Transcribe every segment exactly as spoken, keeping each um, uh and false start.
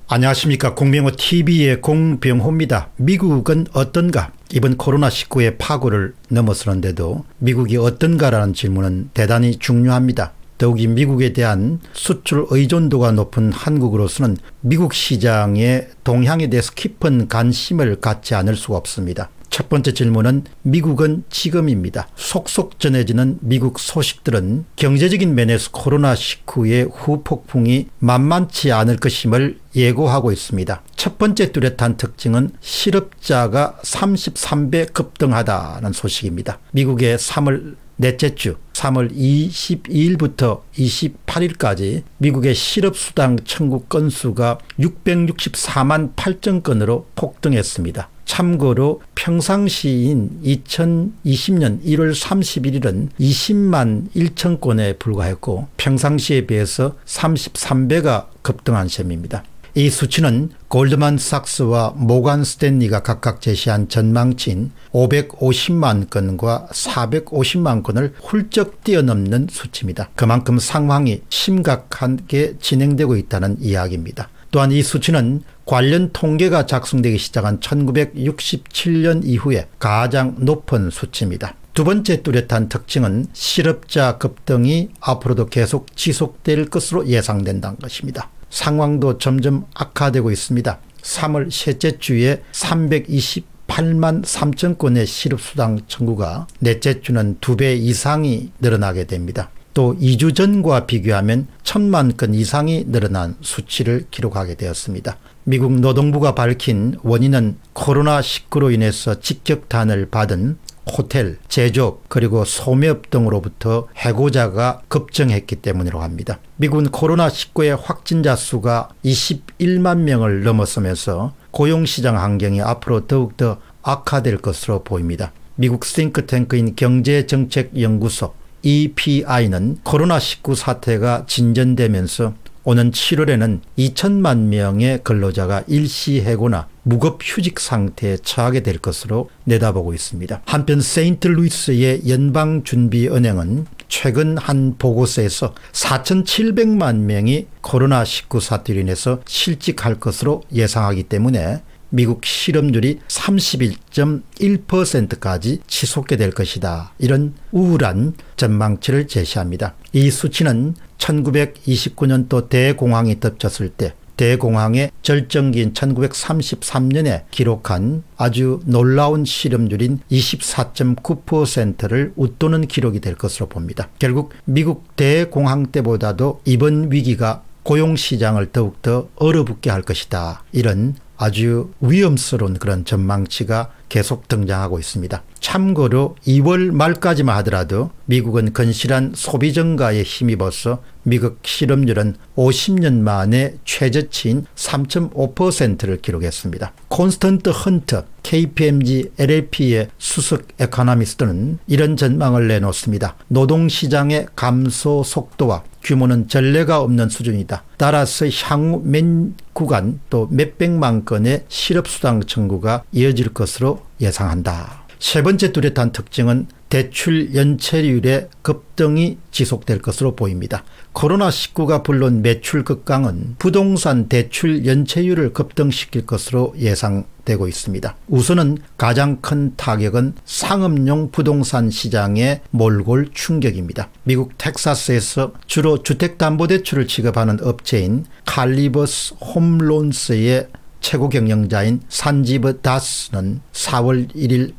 안녕하십니까. 공병호티비의 공병호입니다. 미국은 어떤가? 이번 코로나 십구의 파고를 넘어서는데도 미국이 어떤가라는 질문은 대단히 중요합니다. 더욱이 미국에 대한 수출 의존도가 높은 한국으로서는 미국 시장의 동향에 대해서 깊은 관심을 갖지 않을 수가 없습니다. 첫 번째 질문은 미국은 지금입니다. 속속 전해지는 미국 소식들은 경제적인 면에서 코로나 십구의 후폭풍이 만만치 않을 것임을 예고하고 있습니다. 첫 번째 뚜렷한 특징은 실업자가 삼십삼 배 급등하다는 소식입니다. 미국의 삼월 넷째 주 삼월 이십이일부터 이십팔일까지 미국의 실업수당 청구 건수가 육백육십사만 팔천 건으로 폭등했습니다. 참고로 평상시인 이천이십년 일월 삼십일일은 이십만 일천 건에 불과했고 평상시에 비해서 삼십삼 배가 급등한 셈입니다. 이 수치는 골드만삭스와 모간 스탠리가 각각 제시한 전망치인 오백오십만 건과 사백오십만 건을 훌쩍 뛰어넘는 수치입니다. 그만큼 상황이 심각하게 진행되고 있다는 이야기입니다. 또한 이 수치는 관련 통계가 작성되기 시작한 천구백육십칠년 이후에 가장 높은 수치입니다. 두 번째 뚜렷한 특징은 실업자 급등이 앞으로도 계속 지속될 것으로 예상된다는 것입니다. 상황도 점점 악화되고 있습니다. 삼월 셋째 주에 삼백이십팔만 삼천 건의 실업수당 청구가 넷째 주는 두 배 이상이 늘어나게 됩니다. 또 이 주 전과 비교하면 천만 건 이상이 늘어난 수치를 기록하게 되었습니다. 미국 노동부가 밝힌 원인은 코로나 십구로 인해서 직격탄을 받은 호텔, 제조업 그리고 소매업 등으로부터 해고자가 급증했기 때문이라고 합니다. 미국은 코로나 십구의 확진자 수가 이십일만 명을 넘어서면서 고용시장 환경이 앞으로 더욱더 악화될 것으로 보입니다. 미국 싱크탱크인 경제정책연구소 이피아이는 코로나 십구 사태가 진전되면서 오는 칠월에는 이천만 명의 근로자가 일시해고나 무급휴직 상태에 처하게 될 것으로 내다보고 있습니다. 한편 세인트루이스의 연방준비은행은 최근 한 보고서에서 사천칠백만 명이 코로나 십구 사태로 인해서 실직할 것으로 예상하기 때문에 미국 실업률이 삼십일 점 일 퍼센트까지 치솟게 될 것이다. 이런 우울한 전망치를 제시합니다. 이 수치는 천구백이십구년도 대공황이 덮쳤을 때 대공황의 절정기인 천구백삼십삼년에 기록한 아주 놀라운 실업률인 이십사 점 구 퍼센트를 웃도는 기록이 될 것으로 봅니다. 결국 미국 대공황 때보다도 이번 위기가 고용시장을 더욱더 얼어붙게 할 것이다. 이런 아주 위험스러운 그런 전망치가 계속 등장하고 있습니다. 참고로 이월 말까지만 하더라도 미국은 건실한 소비 증가에 힘입어서 미국 실업률은 오십 년 만에 최저치인 삼 점 오 퍼센트를 기록했습니다. 콘스턴트 헌터 케이피엠지 엘엘피의 수석 에코노미스트는 이런 전망을 내놓습니다. 노동시장의 감소 속도와 규모는 전례가 없는 수준이다. 따라서 향후 몇 구간 또 몇백만 건의 실업수당 청구가 이어질 것으로 예상한다. 세 번째 뚜렷한 특징은 대출 연체율의 급등이 지속될 것으로 보입니다. 코로나 십구가 불러온 매출 급강은 부동산 대출 연체율을 급등시킬 것으로 예상되고 있습니다. 우선은 가장 큰 타격은 상업용 부동산 시장의 몰골 충격입니다. 미국 텍사스에서 주로 주택담보대출을 취급하는 업체인 칼리버스 홈론스의 최고 경영자인 산지브 다스는 사월 일일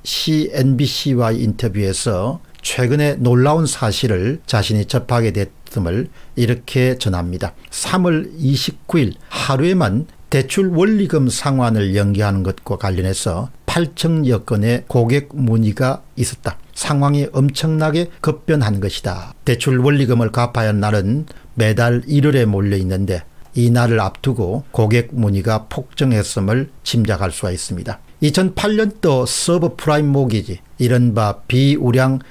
씨엔비씨와의 인터뷰에서 최근에 놀라운 사실을 자신이 접하게 됐음을 이렇게 전합니다. 삼월 이십구일 하루에만 대출 원리금 상환을 연기하는 것과 관련해서 팔천여 건의 고객 문의가 있었다. 상황이 엄청나게 급변한 것이다. 대출 원리금을 갚아야 하는 날은 매달 일월에 몰려 있는데 이 날을 앞두고 고객 문의가 폭증했음을 짐작할 수가 있습니다. 이천팔년도 서브프라임 모기지 이른바 비우량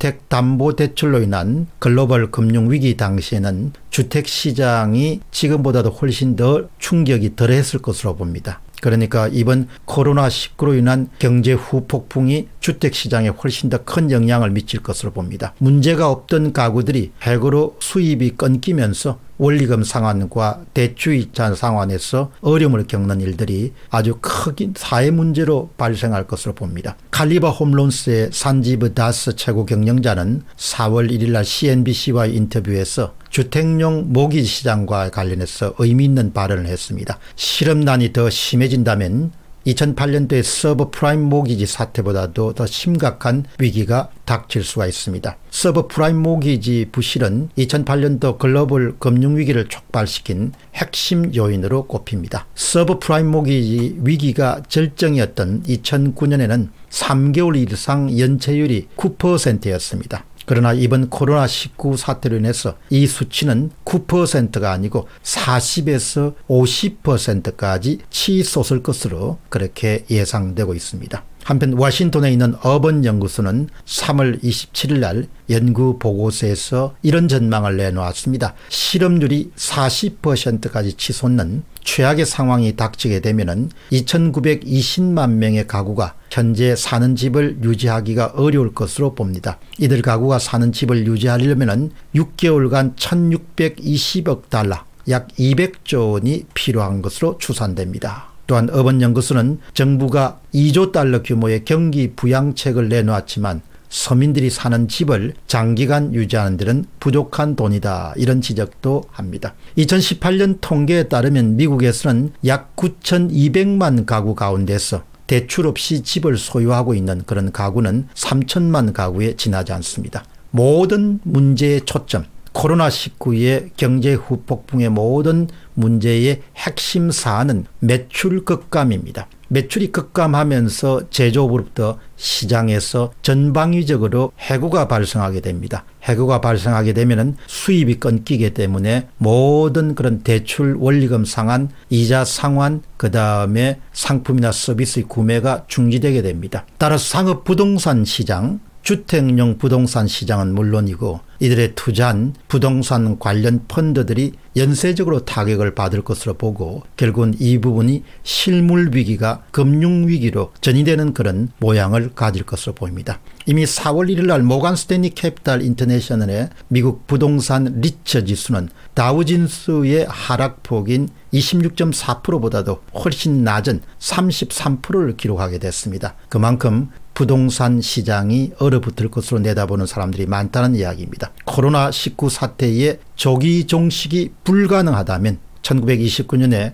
주택담보대출로 인한 글로벌 금융위기 당시에는 주택시장이 지금보다도 훨씬 더 충격이 덜했을 것으로 봅니다. 그러니까 이번 코로나십구로 인한 경제 후폭풍이 주택시장에 훨씬 더 큰 영향을 미칠 것으로 봅니다. 문제가 없던 가구들이 핵으로 수입이 끊기면서 원리금 상환과 대출이자 상환에서 어려움을 겪는 일들이 아주 크긴 사회 문제로 발생할 것으로 봅니다. 칼리바 홈론스의 산지브 다스 최고 경영자는 사월 일일 날 씨엔비씨와의 인터뷰에서 주택용 모기지 시장과 관련해서 의미 있는 발언을 했습니다. 실업난이 더 심해진다면 이천팔 년도의 서브프라임 모기지 사태보다도 더 심각한 위기가 닥칠 수가 있습니다. 서브프라임 모기지 부실은 이천팔 년도 글로벌 금융위기를 촉발시킨 핵심 요인으로 꼽힙니다. 서브프라임 모기지 위기가 절정이었던 이천구 년에는 삼 개월 이상 연체율이 구 퍼센트였습니다. 그러나 이번 코로나십구 사태로 인해서 이 수치는 구 퍼센트가 아니고 사십에서 오십 퍼센트까지 치솟을 것으로 그렇게 예상되고 있습니다. 한편 워싱턴에 있는 어번 연구소는 삼월 이십칠일 날 연구 보고서에서 이런 전망을 내놓았습니다. 실업률이 사십 퍼센트까지 치솟는 최악의 상황이 닥치게 되면 이천구백이십만 명의 가구가 현재 사는 집을 유지하기가 어려울 것으로 봅니다. 이들 가구가 사는 집을 유지하려면 육 개월간 천육백이십억 달러 약 이백조 원이 필요한 것으로 추산됩니다. 또한 어번연구소는 정부가 이조 달러 규모의 경기 부양책을 내놓았지만 서민들이 사는 집을 장기간 유지하는 데는 부족한 돈이다, 이런 지적도 합니다. 이천십팔 년 통계에 따르면 미국에서는 약 구천이백만 가구 가운데서 대출 없이 집을 소유하고 있는 그런 가구는 삼천만 가구에 지나지 않습니다. 모든 문제의 초점, 코로나십구의 경제 후폭풍의 모든 문제의 핵심 사안은 매출 급감입니다. 매출이 급감하면서 제조업으로부터 시장에서 전방위적으로 해고가 발생하게 됩니다. 해고가 발생하게 되면 수입이 끊기기 때문에 모든 그런 대출 원리금 상환, 이자 상환, 그 다음에 상품이나 서비스의 구매가 중지되게 됩니다. 따라서 상업 부동산 시장, 주택용 부동산 시장은 물론이고 이들의 투자한 부동산 관련 펀드들이 연쇄적으로 타격을 받을 것으로 보고 결국은 이 부분이 실물 위기가 금융 위기로 전이되는 그런 모양을 가질 것으로 보입니다. 이미 사월 일일 날 모간 스탠리 캐피탈 인터내셔널의 미국 부동산 리처 지수는 다우진스의 하락폭인 이십육 점 사 퍼센트보다도 훨씬 낮은 삼십삼 퍼센트를 기록하게 됐습니다. 그만큼 부동산 시장이 얼어붙을 것으로 내다보는 사람들이 많다는 이야기입니다. 코로나십구 사태의 조기 종식이 불가능하다면 천구백이십구 년에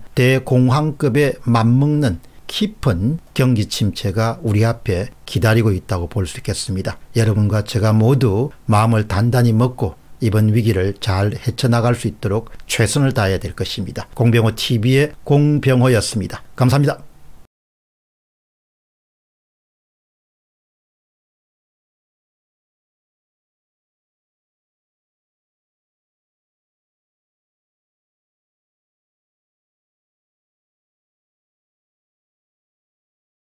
대공황급에 맞먹는 깊은 경기 침체가 우리 앞에 기다리고 있다고 볼 수 있겠습니다. 여러분과 제가 모두 마음을 단단히 먹고 이번 위기를 잘 헤쳐나갈 수 있도록 최선을 다해야 될 것입니다. 공병호 티비의 공병호였습니다. 감사합니다.